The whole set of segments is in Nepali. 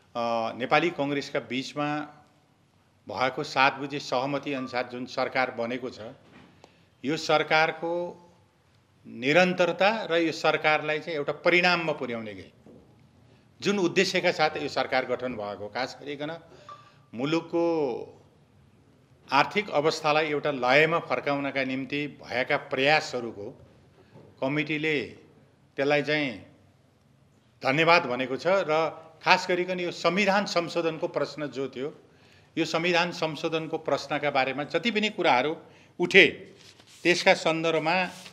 नेपाली कांग्रेसका बीचमा भएको 7 बुझे सहमति अनुसार जुन सरकार बनेको छ, यो सरकारको निरन्तरता र यो सरकारलाई चाहिँ एउटा परिणाममा पुर्याउने गई जुन उद्देश्यका साथ यो सरकार गठन भएको, खास गरिकन मुलुकको आर्थिक अवस्थालाई एउटा लयमा फर्काउनका निम्ति भएका प्रयासहरूको कमिटीले त्यसलाई चाहिँ धन्यवाद भनेको छ। र खास गरिकन यो संविधान संशोधनको प्रश्न जो थियो, यो संविधान संशोधनको प्रश्नका बारेमा जति पनि कुराहरू उठे त्यसका सन्दर्भमा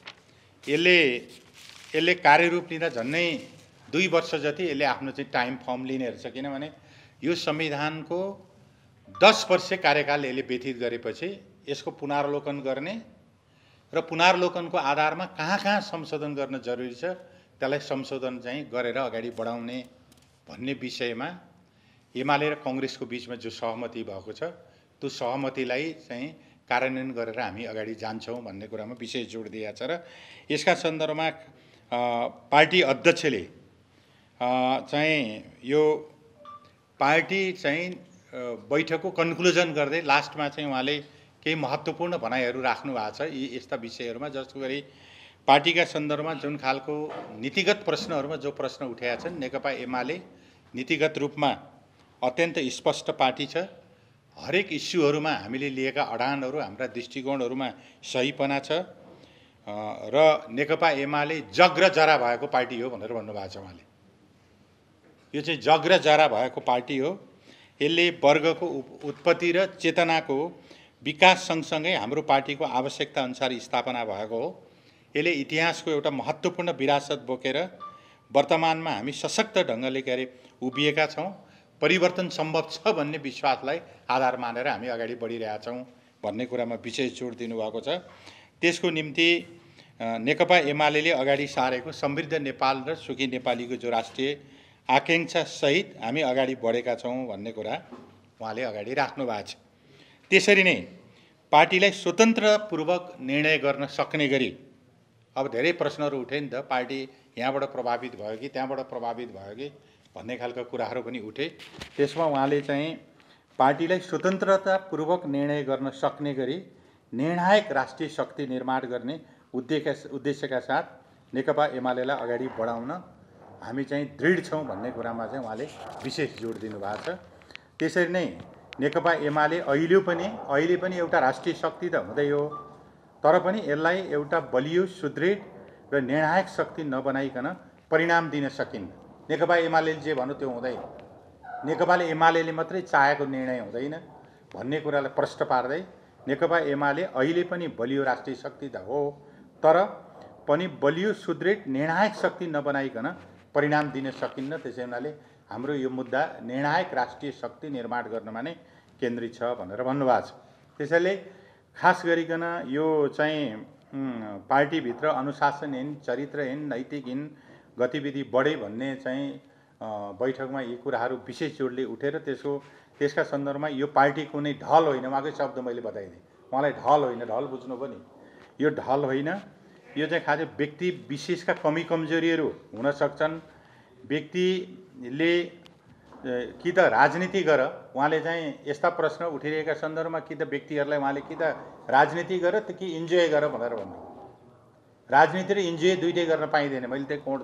यसले कार्यरूप लिँदा झन्नै 2 वर्ष जति यसले आफ्नो चाहिँ टाइम फर्म लिने रहेछ। किनभने यो संविधानको 10 वर्ष कार्यकाल यसले व्यतीत गरेपछि यसको पुनरावलोकन गर्ने र पुनरावलोकनको आधारमा कहाँ संशोधन गर्न जरुरी छ त्यसलाई संशोधन चाहिँ गरेर अगाडि बढाउने भन्ने विषयमा एमाले र कांग्रेसको बीचमा जो सहमति भएको छ, त्यो सहमतिलाई चाहिँ कार्यान्वयन गरेर हामी अगाडि जान्छौँ भन्ने कुरामा विशेष जोड दिएको छ। र यसका सन्दर्भमा पार्टी अध्यक्षले चाहिँ यो पार्टी चाहिँ बैठकको कन्क्लुजन गर्दै लास्टमा चाहिँ उहाँले केही महत्त्वपूर्ण भनाइहरू राख्नु भएको छ यी यस्ता विषयहरूमा, जस्तो गरी पार्टीका सन्दर्भमा जुन खालको नीतिगत प्रश्नहरूमा जो प्रश्न उठाएका छन्, नेकपा एमाले नीतिगत रूपमा अत्यन्त स्पष्ट पार्टी छ। हरेक इस्युहरूमा हामीले लिएका अडानहरू, हाम्रा दृष्टिकोणहरूमा सहीपना छ र नेकपा एमाले जग र जरा भएको पार्टी हो भनेर भन्नुभएको छ उहाँले। यो चाहिँ जग र जरा भएको पार्टी हो। यसले वर्गको उत्पत्ति र चेतनाको विकास सँगसँगै हाम्रो पार्टीको आवश्यकता अनुसार स्थापना भएको हो। यसले इतिहासको एउटा महत्त्वपूर्ण विरासत बोकेर वर्तमानमा हामी सशक्त ढङ्गले उभिएका छौँ। परिवर्तन सम्भव छ भन्ने विश्वासलाई आधार मानेर हामी अगाडि बढिरहेका छौँ भन्ने कुरामा विशेष जोड दिनुभएको छ। त्यसको निम्ति नेकपा एमाले अगाडि सारेको समृद्ध नेपाल र सुखी नेपालीको जो राष्ट्रिय आकांक्षा सहित हामी अगाडि बढेका छौँ भन्ने कुरा उहाँले अगाडि राख्नु भएको छ। त्यसरी नै पार्टीलाई स्वतन्त्रपूर्वक निर्णय गर्न सक्ने गरी, अब धेरै प्रश्नहरू उठे नि त, पार्टी यहाँबाट प्रभावित भयो कि त्यहाँबाट प्रभावित भयो कि भन्ने खालका कुराहरू पनि उठे। त्यसमा उहाँले चाहिँ पार्टीलाई स्वतन्त्रतापूर्वक निर्णय गर्न सक्ने गरी निर्णायक राष्ट्रिय शक्ति निर्माण गर्ने उद्देश्यका साथ नेकपा एमालेलाई अगाडि बढाउन हामी चाहिँ दृढ छौँ भन्ने कुरामा चाहिँ उहाँले विशेष जोड दिनुभएको छ। त्यसरी नै नेकपा एमाले अहिले पनि एउटा राष्ट्रिय शक्ति त हुँदै हो, तर पनि यसलाई एउटा बलियो, सुदृढ र निर्णायक शक्ति नबनाइकन परिणाम दिन सकिन्न। नेकपा एमाले जे भन्यो त्यो हुँदैन, नेकपा एमाले मात्रै चाहेको निर्णय हुँदैन भन्ने कुरालाई प्रष्ट पार्दै नेकपा एमाले अहिले पनि बलियो राष्ट्रिय शक्ति त हो, तर पनि बलियो, सुदृढ, निर्णायक शक्ति नबनाइकन परिणाम दिन सकिन्न। त्यसै हुनाले हाम्रो यो मुद्दा निर्णायक राष्ट्रिय शक्ति निर्माण गर्नमा नै केन्द्रित छ भनेर भन्नुभएको छ। त्यसैले खास गरिकन यो चाहिँ पार्टीभित्र अनुशासनहीन, चरित्रहीन, नैतिकहीन गतिविधि बढे भन्ने चाहिँ बैठकमा यी कुराहरू विशेष जोडले उठेर त्यसका सन्दर्भमा यो पार्टी कुनै ढल होइन, उहाँकै शब्द मैले बताइदिएँ, उहाँलाई ढल होइन, ढल बुझ्नु पनि, यो ढल होइन, यो चाहिँ खास व्यक्ति विशेषका कमी कमजोरीहरू हुन सक्छन्। व्यक्तिले कि त राजनीति गर, उहाँले चाहिँ यस्ता प्रश्न उठिरहेका सन्दर्भमा कि त व्यक्तिहरूलाई उहाँले कि त राजनीति गर त कि इन्जोय गर भनेर भन्नु। राजनीति र इन्जोय दुइटै गर्न पाइँदैन। मैले त्यो कोड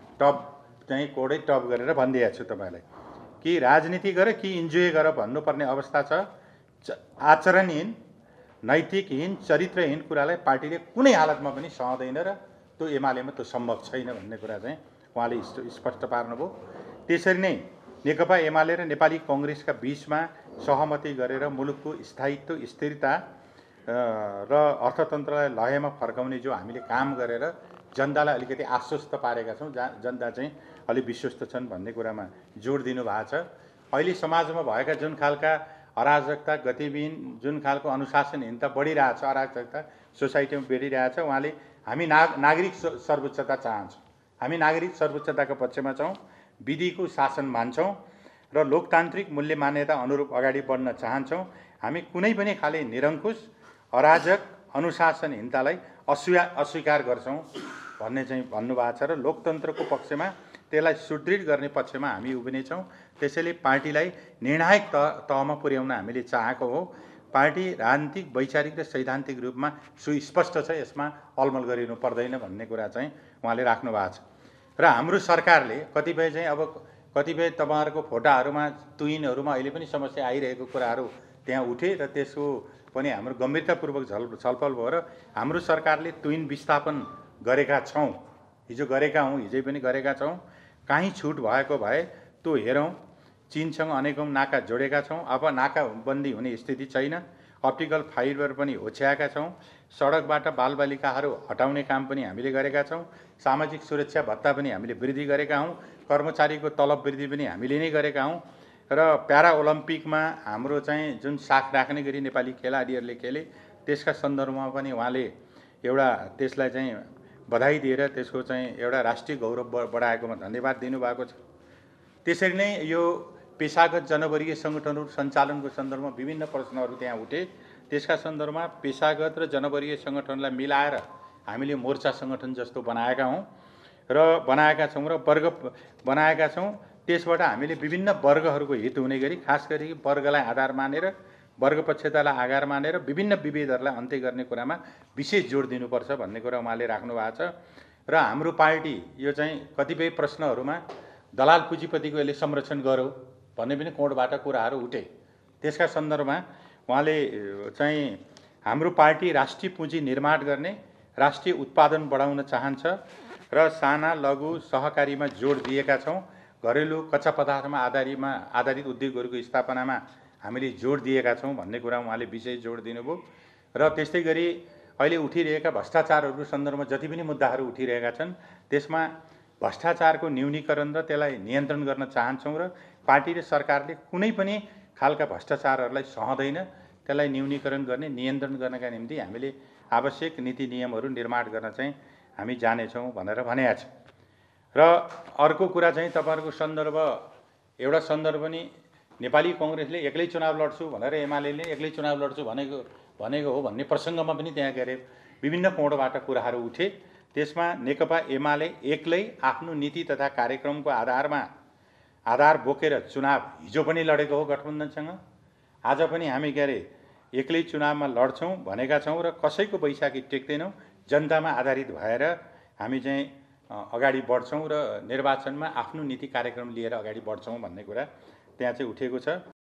चाहिँ कोडै टप गरेर भनिदिएको छु तपाईँलाई कि राजनीति गर कि इन्जोय गर भन्नुपर्ने अवस्था छ। आचरणहीन, नैतिकहीन, चरित्रहीन कुरालाई पार्टीले कुनै हालतमा पनि सहँदैन र त्यो एमालेमा त्यो सम्भव छैन भन्ने कुरा चाहिँ उहाँले स्पष्ट पार्नुभयो। त्यसरी नै नेकपा एमाले र नेपाली कांग्रेसका बीचमा सहमति गरेर मुलुकको स्थायित्व, स्थिरता र अर्थतन्त्रलाई लयमा फर्काउने जो हामीले काम गरेर जनतालाई अलिकति आश्वस्त पारेका छौँ, जनता चाहिँ अलि विश्वस्त छन् भन्ने कुरामा जोड दिनुभएको छ। अहिले समाजमा भएका जुन खालका अराजकता, गतिविधि, जुन खालको अनुशासनहीनता बढिरहेछ, अराजकता सोसाइटीमा बढिरहेछ, उहाँले हामी नागरिक सर्वोच्चता चाहन्छौँ, हामी नागरिक सर्वोच्चताको पक्षमा छौँ, विधिको शासन मान्छौँ र लोकतान्त्रिक मूल्य मान्यता अनुरूप अगाडि बढ्न चाहन्छौँ। हामी कुनै पनि खाले निरङ्कुश, अराजक, अनुशासनहीनतालाई अस्वीकार गर्छौँ भन्ने चाहिँ भन्नुभएको छ र लोकतन्त्रको पक्षमा त्यसलाई सुदृढ गर्ने पक्षमा हामी उभिनेछौँ। त्यसैले पार्टीलाई निर्णायक तहमा पुर्याउन हामीले चाहेको हो। पार्टी राजनीतिक, वैचारिक र सैद्धान्तिक रूपमा सुस्पष्ट छ, यसमा अलमल गरिनु पर्दैन भन्ने कुरा चाहिँ उहाँले राख्नु भएको छ। र हाम्रो सरकारले कतिपय चाहिँ अब कतिपय तपाईँहरूको फोटाहरूमा तुइनहरूमा अहिले पनि समस्या आइरहेको कुराहरू त्यहाँ उठे र त्यसको पनि हाम्रो गम्भीरतापूर्वक छलफल भयो र हाम्रो सरकारले तुइन विस्थापन गरेका छौँ, हिजो गरेका हौँ, हिजै पनि गरेका छौँ। काहीँ छुट भएको भए त्यो हेरौँ। चीनसँग अनेकौँ नाका जोडेका छौँ, अब नाकाबन्दी हुने स्थिति छैन। अप्टिकल फाइबर पनि ओछ्याएका छौँ। सडकबाट बालबालिकाहरू हटाउने काम पनि हामीले गरेका छौँ। सामाजिक सुरक्षा भत्ता पनि हामीले वृद्धि गरेका हौँ। कर्मचारीको तलब वृद्धि पनि हामीले नै गरेका हौँ। र प्यारा ओलम्पिकमा हाम्रो चाहिँ जुन साख राख्ने गरी नेपाली खेलाडीहरूले खेले त्यसका सन्दर्भमा पनि उहाँले एउटा त्यसलाई चाहिँ बधाई दिएर त्यसको चाहिँ एउटा राष्ट्रिय गौरव बढाएकोमा धन्यवाद दिनुभएको छ। त्यसरी नै यो पेशागत जनवर्गीय सङ्गठनहरू सञ्चालनको सन्दर्भमा विभिन्न प्रश्नहरू त्यहाँ उठे। त्यसका सन्दर्भमा पेशागत र जनवर्गीय सङ्गठनलाई मिलाएर हामीले मोर्चा सङ्गठन जस्तो बनाएका हौँ र वर्ग बनाएका छौँ। त्यसबाट हामीले विभिन्न वर्गहरूको हित हुने गरी खास गरी वर्गलाई आधार मानेर, वर्गपक्षतालाई आधार मानेर विभिन्न विभेदहरूलाई अन्त्य गर्ने कुरामा विशेष जोड दिनुपर्छ भन्ने कुरा उहाँले राख्नु भएको छ। र हाम्रो पार्टी यो चाहिँ कतिपय प्रश्नहरूमा दलाल पुँजीपतिको यसले संरक्षण गर्यो भन्ने पनि कोणबाट कुराहरू उठे। त्यसका सन्दर्भमा उहाँले चाहिँ हाम्रो पार्टी राष्ट्रिय पुँजी निर्माण गर्ने, राष्ट्रिय उत्पादन बढाउन चाहन्छ र साना लघु सहकारीमा जोड दिएका छौँ। घरेलु कच्चा पदार्थमा आधारित उद्योगहरूको स्थापनामा हामीले जोड दिएका छौँ भन्ने कुरा उहाँले विशेष जोड दिनुभयो। र त्यस्तै गरी अहिले उठिरहेका भ्रष्टाचारहरूको सन्दर्भमा जति पनि मुद्दाहरू उठिरहेका छन् त्यसमा भ्रष्टाचारको न्यूनीकरण र त्यसलाई नियन्त्रण गर्न चाहन्छौँ र पार्टी र सरकारले कुनै पनि खालका भ्रष्टाचारहरूलाई सहँदैन। त्यसलाई न्यूनीकरण गर्ने, नियन्त्रण गर्नका निम्ति हामीले आवश्यक नीति नियमहरू निर्माण गर्न चाहिँ हामी जानेछौँ भनेर भनेका छ। र अर्को कुरा चाहिँ तपाईँहरूको एउटा सन्दर्भ पनि नेपाली कङ्ग्रेसले एक्लै चुनाव लड्छु भनेर एमाले एक्लै चुनाव लड्छु भनेको हो भन्ने प्रसङ्गमा पनि त्यहाँ के अरे विभिन्न कोणबाट कुराहरू उठे। त्यसमा नेकपा एमाले एक्लै आफ्नो नीति तथा कार्यक्रमको आधार बोकेर चुनाव हिजो पनि लडेको हो गठबन्धनसँग। आज पनि हामी के अरे एक्लै चुनावमा लड्छौँ भनेका छौँ र कसैको बैशाखी टेक्दैनौँ। जनतामा आधारित भएर हामी चाहिँ अगाडि बढ्छौँ र निर्वाचनमा आफ्नो नीति कार्यक्रम लिएर अगाडि बढ्छौँ भन्ने कुरा त्यहाँ चाहिँ उठेको छ।